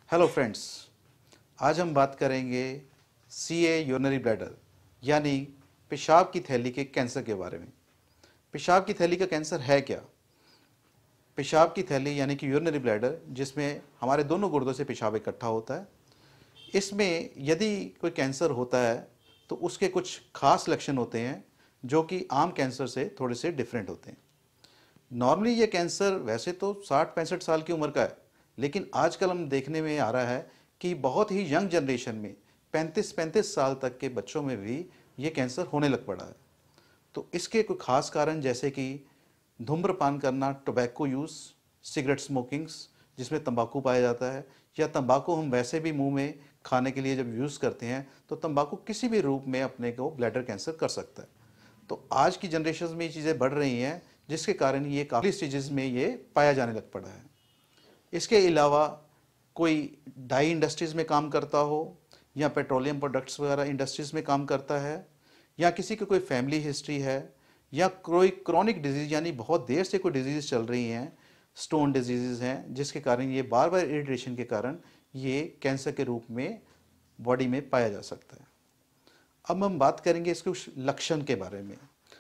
Hello friends, आज हम बात करेंगे सीए यूरिनरी ब्लैडर यानी पेशाब की थैली के कैंसर के बारे में। पेशाब की थैली का कैंसर है क्या? पेशाब की थैली यानी कि यूरिनरी ब्लैडर, जिसमें हमारे दोनों गुर्दों से पेशाब इकट्ठा होता है, इसमें यदि कोई कैंसर होता है तो उसके कुछ खास लक्षण होते हैं जो कि आम कैंसर से थोड़े से डिफरेंट होते हैं। नॉर्मली ये कैंसर वैसे तो 60-65 साल की उम्र का है, लेकिन आजकल हम देखने में आ रहा है कि बहुत ही यंग जनरेशन में 35-35 साल तक के बच्चों में भी ये कैंसर होने लग पड़ा है। तो इसके कुछ खास कारण जैसे कि धूम्रपान करना, टोबैको यूज़, सिगरेट स्मोकिंग्स जिसमें तंबाकू पाया जाता है, या तंबाकू हम वैसे भी मुंह में खाने के लिए जब यूज़ करते हैं तो तंबाकू किसी भी रूप में अपने को ब्लैडर कैंसर कर सकता है। तो आज की जनरेशन में ये चीज़ें बढ़ रही हैं, जिसके कारण ये काफ़ी स्टेजेस में ये पाया जाने लग पड़ा है। इसके अलावा कोई डाई इंडस्ट्रीज़ में काम करता हो, या पेट्रोलियम प्रोडक्ट्स वगैरह इंडस्ट्रीज़ में काम करता है, या किसी की कोई फैमिली हिस्ट्री है, या कोई क्रॉनिक डिजीज़ यानी बहुत देर से कोई डिजीज़ चल रही हैं, स्टोन डिजीज़ हैं, जिसके कारण ये बार बार इरिटेशन के कारण ये कैंसर के रूप में बॉडी में पाया जा सकता है। अब हम बात करेंगे इसके कुछ लक्षण के बारे में।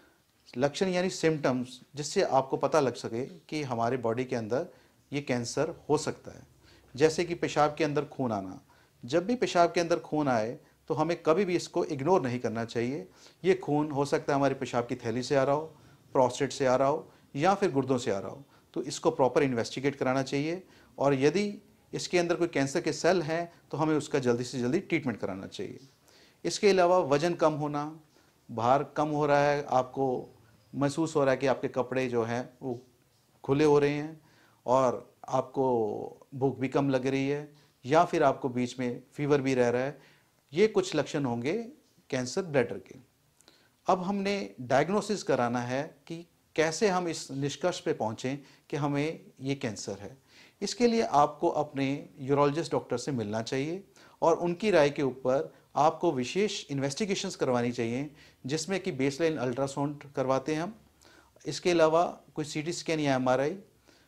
लक्षण यानी सिम्टम्स, जिससे आपको पता लग सके कि हमारे बॉडी के अंदर ये कैंसर हो सकता है। जैसे कि पेशाब के अंदर खून आना। जब भी पेशाब के अंदर खून आए तो हमें कभी भी इसको इग्नोर नहीं करना चाहिए। ये खून हो सकता है हमारे पेशाब की थैली से आ रहा हो, प्रोस्टेट से आ रहा हो, या फिर गुर्दों से आ रहा हो। तो इसको प्रॉपर इन्वेस्टिगेट कराना चाहिए, और यदि इसके अंदर कोई कैंसर के सेल हैं तो हमें उसका जल्दी से जल्दी ट्रीटमेंट कराना चाहिए। इसके अलावा वज़न कम होना, भार कम हो रहा है, आपको महसूस हो रहा है कि आपके कपड़े जो हैं वो खुले हो रहे हैं, और आपको भूख भी कम लग रही है, या फिर आपको बीच में फीवर भी रह रहा है, ये कुछ लक्षण होंगे कैंसर ब्लैडर के। अब हमने डायग्नोसिस कराना है कि कैसे हम इस निष्कर्ष पे पहुँचें कि हमें ये कैंसर है। इसके लिए आपको अपने यूरोलॉजिस्ट डॉक्टर से मिलना चाहिए, और उनकी राय के ऊपर आपको विशेष इन्वेस्टिगेशंस करवानी चाहिए, जिसमें कि बेसलाइन अल्ट्रासाउंड करवाते हैं हम। इसके अलावा कोई सीटी स्कैन या एमआरआई,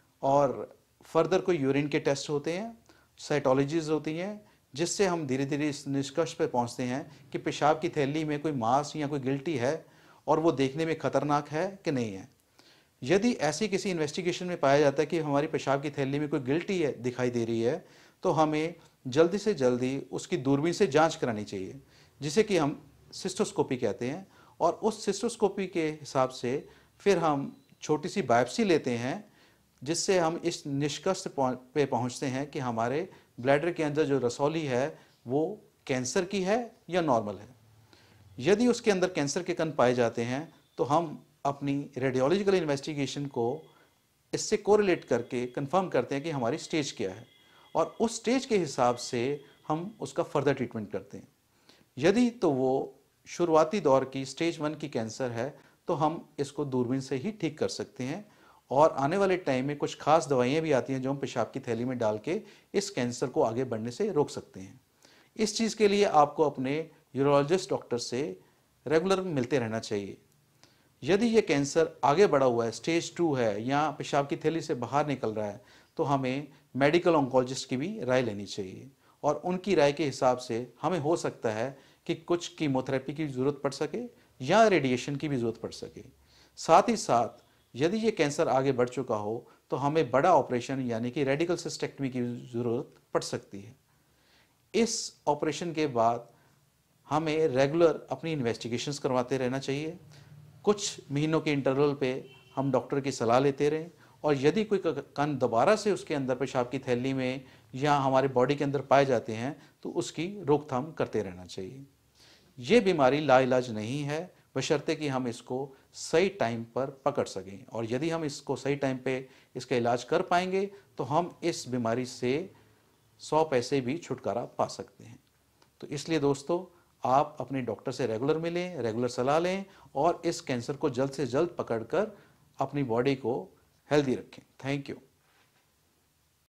और फर्दर कोई यूरिन के टेस्ट होते हैं, साइटोलॉजीज होती हैं, जिससे हम धीरे धीरे इस निष्कर्ष पर पहुंचते हैं कि पेशाब की थैली में कोई मांस या कोई गिल्टी है, और वो देखने में खतरनाक है कि नहीं है। यदि ऐसी किसी इन्वेस्टिगेशन में पाया जाता है कि हमारी पेशाब की थैली में कोई गिल्टी है, दिखाई दे रही है, तो हमें जल्दी से जल्दी उसकी दूरबीन से जांच करानी चाहिए, जिसे कि हम सिस्टोस्कोपी कहते हैं। और उस सिस्टोस्कोपी के हिसाब से फिर हम छोटी सी बायोप्सी लेते हैं, जिससे हम इस निष्कर्ष पे पहुंचते हैं कि हमारे ब्लैडर के अंदर जो रसौली है वो कैंसर की है या नॉर्मल है। यदि उसके अंदर कैंसर के कण पाए जाते हैं तो हम अपनी रेडियोलॉजिकल इन्वेस्टिगेशन को इससे कोरिलेट करके कंफर्म करते हैं कि हमारी स्टेज क्या है, और उस स्टेज के हिसाब से हम उसका फर्दर ट्रीटमेंट करते हैं। यदि तो वो शुरुआती दौर की स्टेज 1 की कैंसर है तो हम इसको दूरबीन से ही ठीक कर सकते हैं, और आने वाले टाइम में कुछ खास दवाइयाँ भी आती हैं जो हम पेशाब की थैली में डाल के इस कैंसर को आगे बढ़ने से रोक सकते हैं। इस चीज़ के लिए आपको अपने यूरोलॉजिस्ट डॉक्टर से रेगुलर मिलते रहना चाहिए। यदि ये कैंसर आगे बढ़ा हुआ है, स्टेज 2 है, या पेशाब की थैली से बाहर निकल रहा है, तो हमें मेडिकल ऑन्कोलॉजिस्ट की भी राय लेनी चाहिए, और उनकी राय के हिसाब से हमें हो सकता है कि कुछ कीमोथेरेपी की ज़रूरत पड़ सके या रेडिएशन की भी ज़रूरत पड़ सके। साथ ही साथ यदि ये कैंसर आगे बढ़ चुका हो तो हमें बड़ा ऑपरेशन यानी कि रेडिकल सिस्टेक्टमी की ज़रूरत पड़ सकती है। इस ऑपरेशन के बाद हमें रेगुलर अपनी इन्वेस्टिगेशंस करवाते रहना चाहिए। कुछ महीनों के इंटरवल पे हम डॉक्टर की सलाह लेते रहें, और यदि कोई कण दोबारा से उसके अंदर पेशाब की थैली में या हमारे बॉडी के अंदर पाए जाते हैं तो उसकी रोकथाम करते रहना चाहिए। ये बीमारी लाइलाज नहीं है, बशर्ते कि हम इसको सही टाइम पर पकड़ सकें, और यदि हम इसको सही टाइम पे इसका इलाज कर पाएंगे तो हम इस बीमारी से 100 पैसे भी छुटकारा पा सकते हैं। तो इसलिए दोस्तों, आप अपने डॉक्टर से रेगुलर मिलें, रेगुलर सलाह लें, और इस कैंसर को जल्द से जल्द पकड़कर अपनी बॉडी को हेल्दी रखें। Thank you.